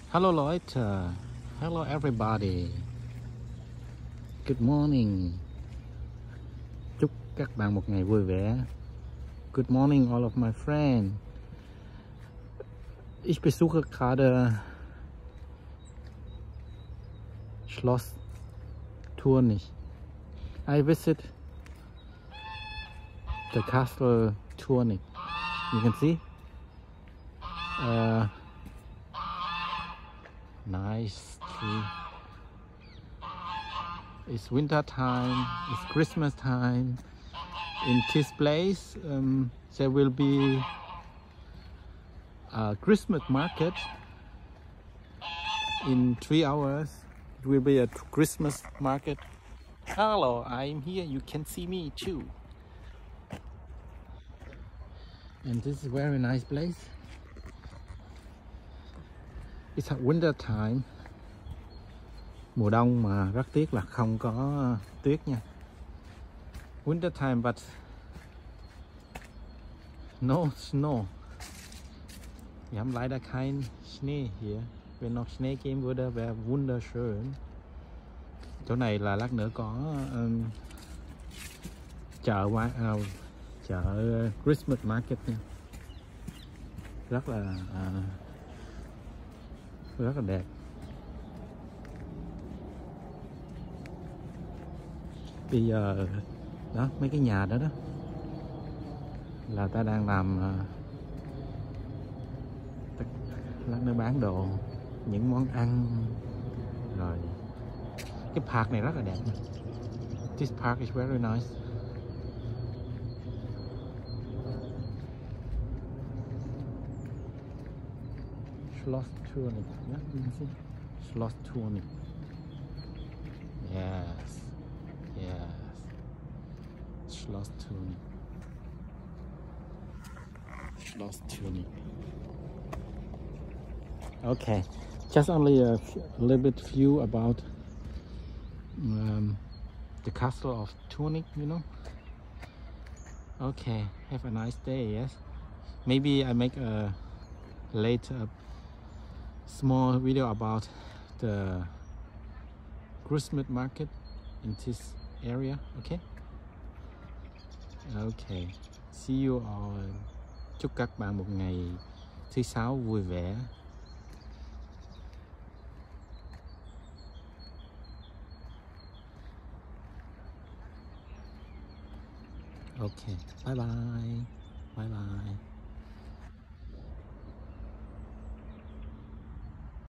Hello Leute, hello everybody, good morning. Chúc các bạn một ngày vui vẻ. Good morning all of my friends. Ich besuche gerade Schloss Thurnich. I visit the castle Thurnich. You can see. Nice tree. It's winter time, it's Christmas time. In this place there will be a Christmas market. In 3 hours it will be a Christmas market. Hello, I'm here, you can see me too. And this is a very nice place. It's a winter time. Mùa đông mà rất tiếc là không có tuyết nha. Winter time but no snow. Wir haben leider kein Schnee hier. Wenn noch Schnee geben würde, wäre wunderschön. Chỗ này là lát nữa có chợ Christmas market nha. Rất là đẹp. Bây giờ đó, mấy cái nhà đó là ta đang làm lát nữa bán đồ, những món ăn. Rồi cái park này rất là đẹp. This park is very nice. Schloss Thurnich, yeah, you can see. Schloss Thurnich. Yes. Schloss Thurnich. Schloss Thurnich. Okay, just only a little bit few about the castle of Thurnich, you know. Okay, have a nice day. Yes, maybe I make a later small video about the Christmas market in this area. Okay, see you all. Chúc các bạn một ngày thứ sáu vui vẻ. Okay, bye bye.